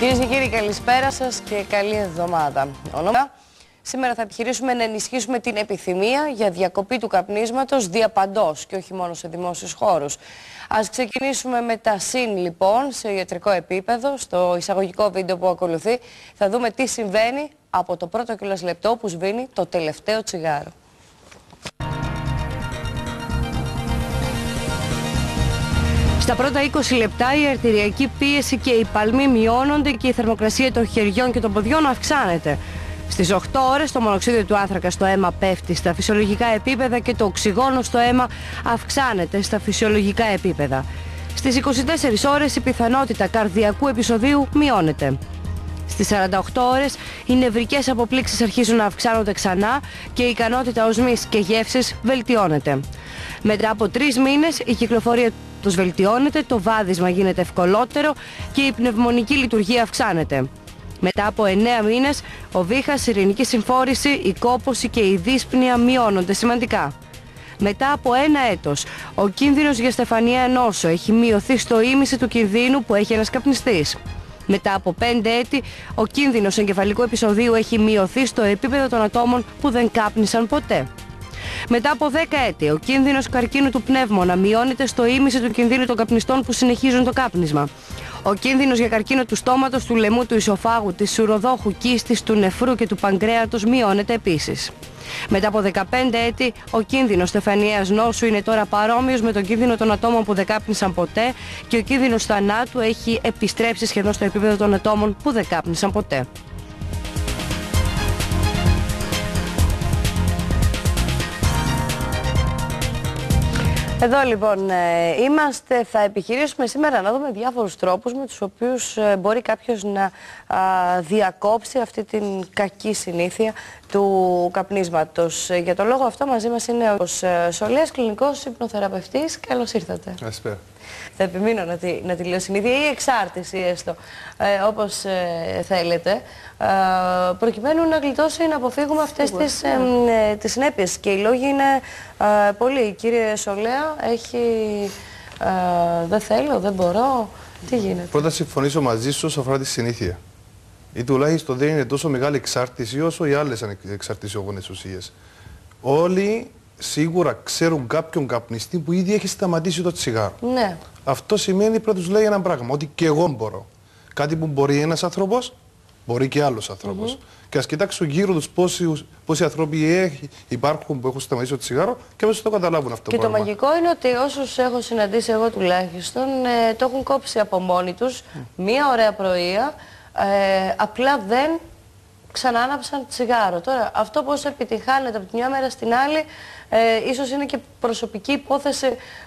Κυρίες και κύριοι, καλησπέρα σας και καλή εβδομάδα. Σήμερα θα επιχειρήσουμε να ενισχύσουμε την επιθυμία για διακοπή του καπνίσματος διαπαντός και όχι μόνο σε δημόσιους χώρους. Ας ξεκινήσουμε με τα συν λοιπόν σε ιατρικό επίπεδο. Στο εισαγωγικό βίντεο που ακολουθεί θα δούμε τι συμβαίνει από το πρώτο κιόλας λεπτό που σβήνει το τελευταίο τσιγάρο. Στα πρώτα 20 λεπτά η αρτηριακή πίεση και οι παλμοί μειώνονται και η θερμοκρασία των χεριών και των ποδιών αυξάνεται. Στις 8 ώρες το μονοξίδιο του άνθρακα στο αίμα πέφτει στα φυσιολογικά επίπεδα και το οξυγόνο στο αίμα αυξάνεται στα φυσιολογικά επίπεδα. Στις 24 ώρες η πιθανότητα καρδιακού επεισοδίου μειώνεται. Στις 48 ώρες οι νευρικές αποπλήξεις αρχίζουν να αυξάνονται ξανά και η ικανότητα οσμής και γεύσης βελτιώνεται. Μετά από 3 μήνες η κυκλοφορία τους βελτιώνεται, το βάδισμα γίνεται ευκολότερο και η πνευμονική λειτουργία αυξάνεται. Μετά από 9 μήνες, ο βήχας, η ειρηνική συμφόρηση, η κόπωση και η δύσπνοια μειώνονται σημαντικά. Μετά από 1 έτος, ο κίνδυνος για στεφανιαία νόσο έχει μειωθεί στο ήμιση του κινδύνου που έχει ένας καπνιστής. Μετά από 5 έτη, ο κίνδυνος εγκεφαλικού επεισοδίου έχει μειωθεί στο επίπεδο των ατόμων που δεν κάπνισαν ποτέ. Μετά από 10 έτη, ο κίνδυνος καρκίνου του πνεύμονα μειώνεται στο ήμιση του κινδύνου των καπνιστών που συνεχίζουν το κάπνισμα. Ο κίνδυνος για καρκίνο του στόματος, του λαιμού, του ισοφάγου, της σουροδόχου κίστης, του νεφρού και του παγκρέατος μειώνεται επίσης. Μετά από 15 έτη, ο κίνδυνος στεφανιαίας νόσου είναι τώρα παρόμοιος με τον κίνδυνο των ατόμων που δεν κάπνισαν ποτέ και ο κίνδυνος θανάτου έχει επιστρέψει σχεδόν στο επίπεδο των ατόμων που δεν κάπνισαν ποτέ. Εδώ λοιπόν είμαστε, θα επιχειρήσουμε σήμερα να δούμε διάφορους τρόπους με τους οποίους μπορεί κάποιος να διακόψει αυτή την κακή συνήθεια του καπνίσματος. Για τον λόγο αυτό μαζί μας είναι ο Σολέας, κλινικός υπνοθεραπευτής. Καλώς ήρθατε. Καλησπέρα. Θα επιμείνω να τη λέω συνήθεια ή εξάρτηση έστω, όπως θέλετε, προκειμένου να γλιτώσει ή να αποφύγουμε αυτές τις συνέπειες. Και οι λόγοι είναι πολλοί. Κύριε Σολέα, δεν θέλω, δεν μπορώ, τι γίνεται? Πρώτα συμφωνήσω μαζί σου όσον αφορά τη συνήθεια. Ή τουλάχιστον δεν είναι τόσο μεγάλη εξάρτηση όσο οι άλλες εξαρτησιογόνες ουσίες. Όλοι σίγουρα ξέρουν κάποιον καπνιστή που ήδη έχει σταματήσει το τσιγάρο. Ναι. Αυτό σημαίνει πρώτα τους λέει ένα πράγμα, ότι και εγώ μπορώ. Κάτι που μπορεί ένας άνθρωπος, μπορεί και άλλος άνθρωπος. Και ας κοιτάξουν γύρω τους πόσοι άνθρωποι υπάρχουν που έχουν σταματήσει το τσιγάρο και αμέσως το καταλάβουν αυτό. Και το μαγικό είναι ότι όσους έχω συναντήσει εγώ τουλάχιστον το έχουν κόψει από μόνοι τους μία ωραία πρωία, απλά δεν ξανάναψαν τσιγάρο. Τώρα, αυτό πώς επιτυχάνεται από τη μια μέρα στην άλλη, ίσως είναι και προσωπική υπόθεση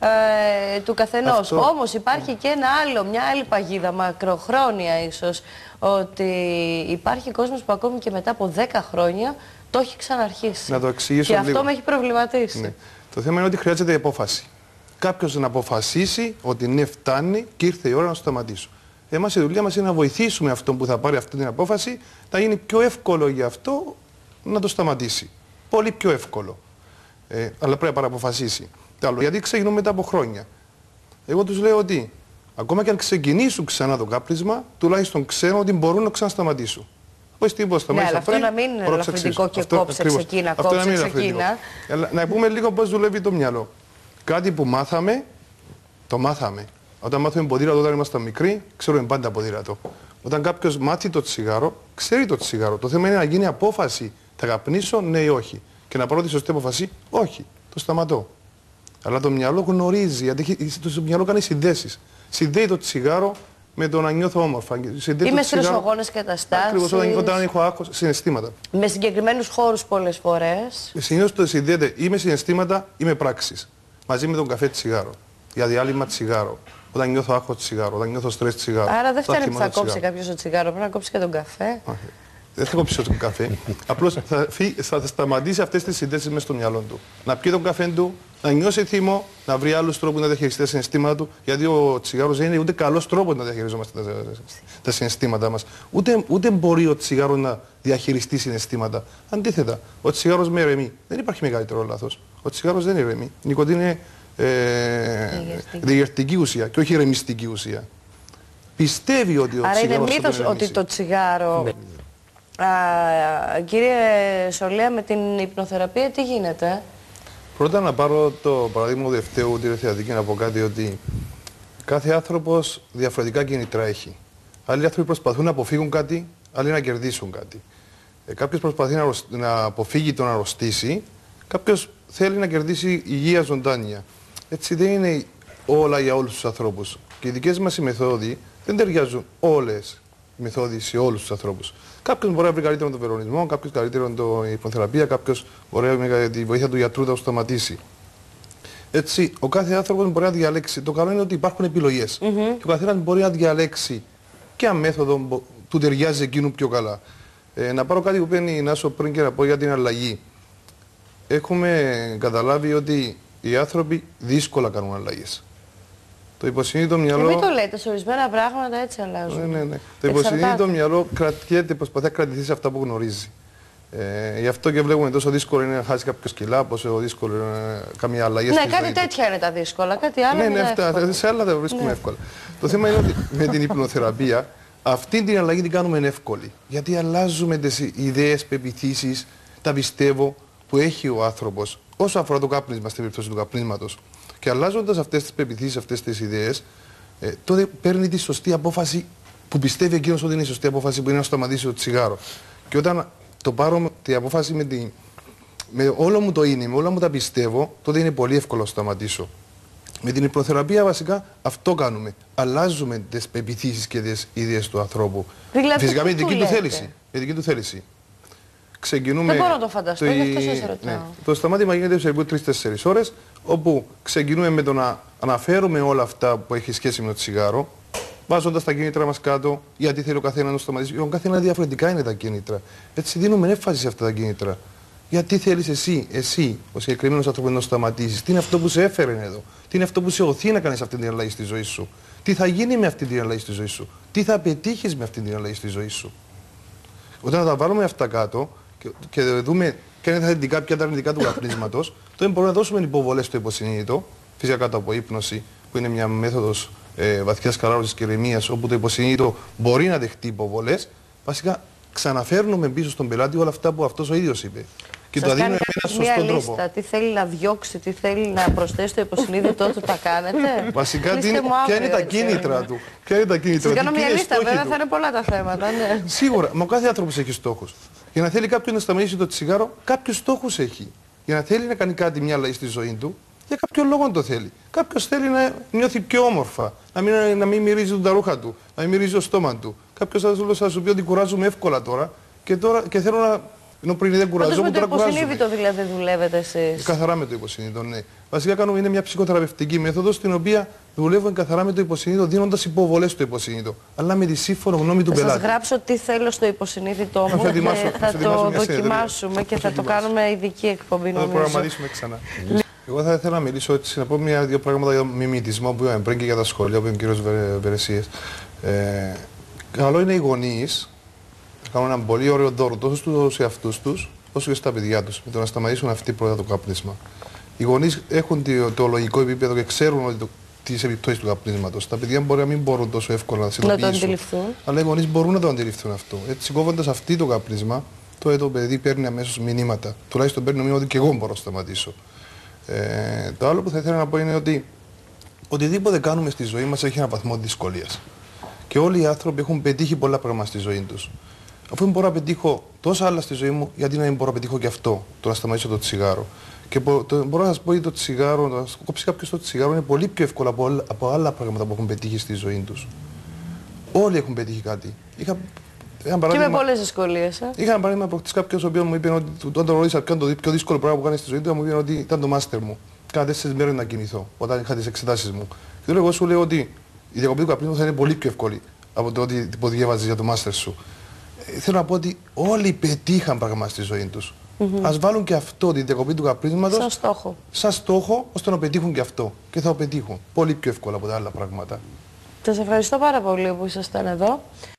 του καθενός. Όμως υπάρχει και μια άλλη παγίδα, μακροχρόνια ίσως, ότι υπάρχει κόσμος που ακόμη και μετά από 10 χρόνια το έχει ξαναρχίσει. Να το εξηγήσω και λίγο. αυτό με έχει προβληματίσει. Ναι. Το θέμα είναι ότι χρειάζεται απόφαση. Κάποιος να αποφασίσει ότι ναι, φτάνει και ήρθε η ώρα να σταματήσω. Εμάς η δουλειά μας είναι να βοηθήσουμε αυτόν που θα πάρει αυτή την απόφαση να γίνει πιο εύκολο για αυτό να το σταματήσει. Πολύ πιο εύκολο. Αλλά πρέπει να παραποφασίσει. Γιατί ξεκινούν μετά από χρόνια. Εγώ τους λέω ότι ακόμα και αν ξεκινήσουν ξανά το κάπνισμα, τουλάχιστον ξέρουν ότι μπορούν να ξανασταματήσουν. Όχι τίποτα σταματήσει. Ναι, αλλά αυτό να μην είναι ελαφρυντικό και κόψε ξεκίνα, κόψε ξεκίνα. Να πούμε λίγο πώς δουλεύει το μυαλό. Κάτι που μάθαμε, το μάθαμε. Όταν μάθουμε ποδήλατο όταν ήμασταν μικροί, ξέρουμε πάντα ποδήλατο. Όταν κάποιος μάθει το τσιγάρο, ξέρει το τσιγάρο. Το θέμα είναι να γίνει απόφαση. Θα καπνίσω, ναι ή όχι. Και να πάρω τη σωστή απόφαση, όχι. Το σταματώ. Αλλά το μυαλό γνωρίζει, γιατί το μυαλό κάνει συνδέσεις. Συνδέει το τσιγάρο με το να νιώθω όμορφα. Ή με στρεσογόνες καταστάσεις. Ακριβώς, όταν έχω άγχος, συναισθήματα. Με συγκεκριμένους χώρους πολλές φορές. Συνήθως το συνδέεται ή με συναισθήματα ή με πράξεις. Μαζί με τον καφέ τσιγάρο. Για διάλειμμα τσιγάρο. Όταν νιώθω άγχος τσιγάρο, όταν νιώθω στρες τσιγάρο. Άρα δεν φτάνει που θα κόψει κάποιος το τσιγάρο, πρέπει να κόψει και τον καφέ. Δεν θα κόψει τον καφέ. Απλώς θα σταματήσει αυτές τις συνδέσεις μέσα στο μυαλό του. Να πιει τον καφέ του, να νιώσει θυμό, να βρει άλλους τρόπους να διαχειριστεί τα συναισθήματα του. Γιατί ο τσιγάρος δεν είναι ούτε καλός τρόπος να διαχειριζόμαστε τα συναισθήματά μας. Ούτε μπορεί ο τσιγάρος να διαχειριστεί συναισθήματα. Αντίθετα, ο τσιγάρος με ηρεμεί. Δεν υπάρχει μεγαλύτερο λάθος. Ο τσιγάρος δεν ηρεμεί. Η νοικοτήνη είναι διηγερτική ουσία και όχι ηρεμιστική ουσία. πιστεύει ότι ο τσιγάρος... Άρα είναι μύθος ότι το τσιγάρο... Ναι. Κύριε Σολέα, με την υπνοθεραπεία τι γίνεται? Πρώτα να πάρω το παράδειγμα του Δευτέου τηλεθεατρική να πω κάτι, ότι κάθε άνθρωπος διαφορετικά κίνητρα έχει. Άλλοι άνθρωποι προσπαθούν να αποφύγουν κάτι, άλλοι να κερδίσουν κάτι. Κάποιος προσπαθεί να αποφύγει το να αρρωστήσει, κάποιος θέλει να κερδίσει υγεία ζωντάνια. Έτσι δεν είναι όλα για όλους τους ανθρώπους. Και οι δικές μας οι μεθόδοι δεν ταιριάζουν όλες οι μεθόδοι σε όλους τους ανθρώπους. Κάποιος μπορεί να βρει καλύτερο τον βερονισμό, κάποιος καλύτερο την υπνοθεραπεία, κάποιος μπορεί με τη βοήθεια του γιατρού να το σταματήσει. Έτσι, ο κάθε άνθρωπος μπορεί να διαλέξει. Το καλό είναι ότι υπάρχουν επιλογές. Και ο καθένας μπορεί να διαλέξει ποια μέθοδο του ταιριάζει εκείνου πιο καλά. Να πάρω κάτι που παίρνει η Νάσο πριν και να πω για την αλλαγή. Έχουμε καταλάβει ότι οι άνθρωποι δύσκολα κάνουν αλλαγές. Το υποσυνείδητο μυαλό... Μην το λέτε, σε ορισμένα πράγματα έτσι αλλάζουν. Ναι. Το υποσυνείδητο μυαλό προσπαθεί να κρατηθεί σε αυτά που γνωρίζει. Γι' αυτό και βλέπουμε τόσο δύσκολο είναι να χάσει κάποιο κιλά, πόσο δύσκολο είναι καμία αλλαγή. Ναι, κάτι τέτοια είναι τα δύσκολα. Κάτι άλλο είναι αυτά. Σε άλλα τα βρίσκουμε εύκολα. Το θέμα είναι ότι με την υπνοθεραπεία αυτή την αλλαγή την κάνουμε εύκολη. Γιατί αλλάζουμε τις ιδέες, πεποιθήσεις, τα πιστεύω που έχει ο άνθρωπος όσο αφορά το κάπνισμα, στην περίπτωση του καπνίσματος. Και αλλάζοντας αυτές τις πεποιθήσεις, αυτές τις ιδέες, τότε παίρνει τη σωστή απόφαση που πιστεύει εκείνος ότι είναι η σωστή απόφαση, που είναι να σταματήσει το τσιγάρο. Και όταν το πάρω την απόφαση με όλο μου το είναι, με όλα μου τα πιστεύω, τότε είναι πολύ εύκολο να σταματήσω. Με την υπνοθεραπεία βασικά αυτό κάνουμε. Αλλάζουμε τις πεποιθήσεις και τις ιδέες του ανθρώπου. Δηλαδή, φυσικά με δική του θέληση. Ξεκινούμε. Δεν μπορώ να το φανταστώ, γι' αυτό σας ρωτάω. Ναι. Το σταμάτημα γίνεται σε περίπου 3-4 ώρες, όπου ξεκινούμε με το να αναφέρουμε όλα αυτά που έχει σχέση με το τσιγάρο, βάζοντας τα κίνητρα μας κάτω, γιατί θέλει ο καθένας να το σταματήσει. Ο καθένας διαφορετικά είναι τα κίνητρα. Έτσι δίνουμε έμφαση σε αυτά τα κίνητρα. Γιατί θέλεις εσύ, ο συγκεκριμένος άνθρωπος, να το σταματήσεις? Τι είναι αυτό που σε έφερε εδώ? Τι είναι αυτό που σε οθεί να κάνεις αυτή την αλλαγή στη ζωή σου? Τι θα γίνει με αυτή την αλλαγή στη ζωή σου? Τι θα πετύχεις με αυτή την αλλαγή στη ζωή σου? Όταν τα βάλουμε αυτά κάτω και δούμε ποια είναι τα θετικά, ποια είναι τα αρνητικά του καπνίσματος, τότε μπορούμε να δώσουμε υποβολές στο υποσυνείδητο, φυσικά κάτω από ύπνωση, που είναι μια μέθοδος βαθιάς χαλάρωσης και ηρεμίας, όπου το υποσυνείδητο μπορεί να δεχτεί υποβολές. Βασικά, ξαναφέρνουμε πίσω στον πελάτη όλα αυτά που αυτός ο ίδιος είπε. Και το δίνουμε με έναν σωστό τρόπο. Λίστα, τι θέλει να διώξει, τι θέλει να προσθέσει στο υποσυνείδητό του, τα κάνετε? Βασικά, ποια είναι τα κίνητρα του? Ποια είναι τα κίνητρα του? Θα κάνω μια λίστα, βέβαια, θα είναι πολλά τα θέματα. Ναι. Σίγουρα, μα ο κάθε άνθρωπος έχει στόχους. Για να θέλει κάποιος να σταματήσει το τσιγάρο, κάποιους στόχους έχει. Για να θέλει να κάνει κάτι, μια αλλαγή στη ζωή του, για κάποιο λόγο το θέλει. Κάποιος θέλει να νιώθει πιο όμορφα, να μην μυρίζει τα ρούχα του, να μην μυρίζει το στόμα του. Κάποιος θα σου πει ότι κουράζομαι εύκολα τώρα και θέλω να. Ενώ πριν δεν κουραζόμουν, τώρα κουράζομαι. Με το υποσυνείδητο δηλαδή δουλεύετε εσείς? Καθαρά με το υποσυνείδητο, ναι. Βασικά είναι μια ψυχοθεραπευτική μέθοδος, στην οποία δουλεύουμε καθαρά με το υποσυνείδητο, δίνοντας υποβολές στο υποσυνείδητο. Αλλά με τη σύμφωνη γνώμη του πελάτη. Θα σας γράψω τι θέλω στο υποσυνείδητό μου και θα το δοκιμάσουμε και θα το κάνουμε ειδική εκπομπή, νομίζω. Θα το προγραμματίσουμε ξανά. Εγώ θα ήθελα να μιλήσω έτσι, να πω δύο πράγματα για μιμητισμό που είπαμε πριν και για τα σχόλια που είπε ο κ. Βερεσίες. Καλό είναι οι γονείς να κάνουν έναν πολύ ωραίο δώρο τόσο στους εαυτούς τους όσο και στα παιδιά τους, με το να σταματήσουν αυτοί πρώτα το καπνίσμα. Οι γονείς έχουν το λογικό επίπεδο και ξέρουν ότι τις επιπτώσεις του καπνίσματος. Τα παιδιά μπορεί να μην μπορούν τόσο εύκολα να συνειδητοποιήσουν. Να το αντιληφθούν. Αλλά οι γονείς μπορούν να το αντιληφθούν αυτό. Έτσι, κόβοντας αυτή το καπνίσμα, τότε το παιδί παίρνει αμέσως μηνύματα. Τουλάχιστον παίρνει μήνυμα ότι και εγώ μπορώ να σταματήσω. Το άλλο που θα ήθελα να πω είναι ότι οτιδήποτε κάνουμε στη ζωή μας έχει ένα βαθμό δυσκολίας. Και όλοι οι άνθρωποι έχουν πετύχει πολλά πράγματα στη ζωή τους. Αφού μπορώ να πετύχω τόσα άλλα στη ζωή μου, γιατί να μην μπορώ να πετύχω και αυτό, το να σταματήσω το τσιγάρο? Και μπορώ να σας πω ότι το τσιγάρο, να κόψει κάποιος το τσιγάρο είναι πολύ πιο εύκολο από άλλα πράγματα που έχουν πετύχει στη ζωή τους. Όλοι έχουν πετύχει κάτι. Και με πολλές δυσκολίες. Είχα ένα παράδειγμα προχτές κάποιος ο οποίος μου είπε ότι όταν τον ρώτησα ποιο είναι το πιο δύσκολο πράγμα που κάνει στη ζωή του, μου είπε ότι ήταν το μάστερ μου. Κάνα 4 μέρες να κινηθώ όταν είχα τις εξετάσεις μου. Και εγώ σου λέω ότι η διακοπή του καπνίσματος θα είναι πολύ πιο εύκολη από το ότι διάβαζες για το μάστερ σου. Θέλω να πω ότι όλοι πετύχαν πράγματα στη ζωή τους. Ας βάλουν και αυτό, την διακοπή του καπνίσματος, σαν στόχο, ώστε να πετύχουν και αυτό. Και θα το πετύχουν πολύ πιο εύκολα από τα άλλα πράγματα. Σας ευχαριστώ πάρα πολύ που ήσασταν εδώ.